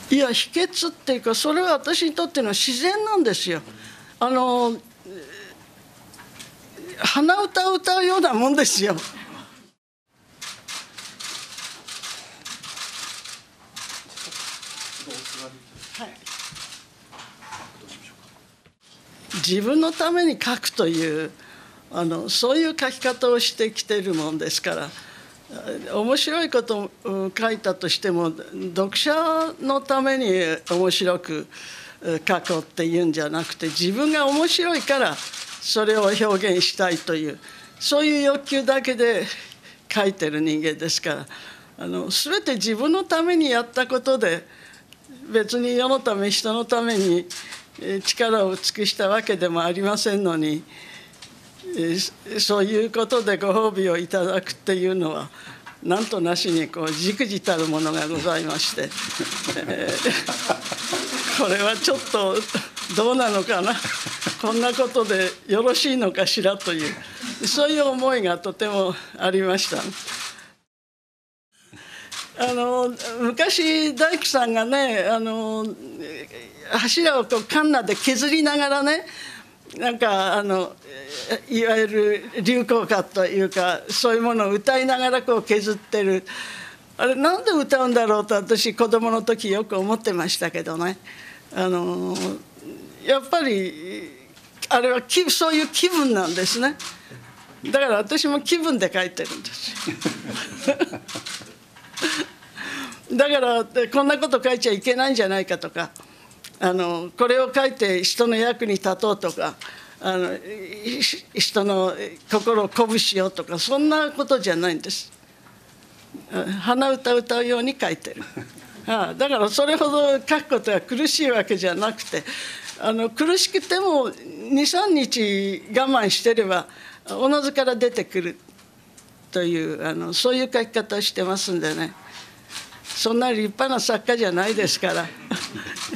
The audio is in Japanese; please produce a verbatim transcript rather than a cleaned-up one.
いや、秘訣っていうか、それは私にとっての自然なんですよ。あの鼻歌を歌うようなもんですよ。はい、自分のために書くというあのそういう書き方をしてきているもんですから、面白いことを書いたとしても読者のために面白く書こうっていうんじゃなくて、自分が面白いからそれを表現したいというそういう欲求だけで書いてる人間ですから、あの全て自分のためにやったことで、別に世のため人のために力を尽くしたわけでもありませんのに、そういうことでご褒美をいただくっていうのはなんとなしにこう忸怩たるものがございまして、えー、これはちょっとどうなのかな、こんなことでよろしいのかしらという、そういう思いがとてもありました。あの昔大工さんがね、あの柱をこうカンナで削りながらね、なんかあのいわゆる流行歌というかそういうものを歌いながらこう削ってる、あれなんで歌うんだろうと私子供の時よく思ってましたけどね、あのやっぱりあれはそういう気分なんですね。だから私も気分で書いてるんですよだからこんなこと書いちゃいけないんじゃないかとか、あのこれを書いて人の役に立とうとか、あの人の心を鼓舞しようとか、そんなことじゃないんです。鼻歌を歌うように書いてる。ああ、だからそれほど書くことが苦しいわけじゃなくて、あの苦しくてもにさんにち我慢してればおのずから出てくるというあのそういう書き方をしてますんでね。そんな立派な作家じゃないですから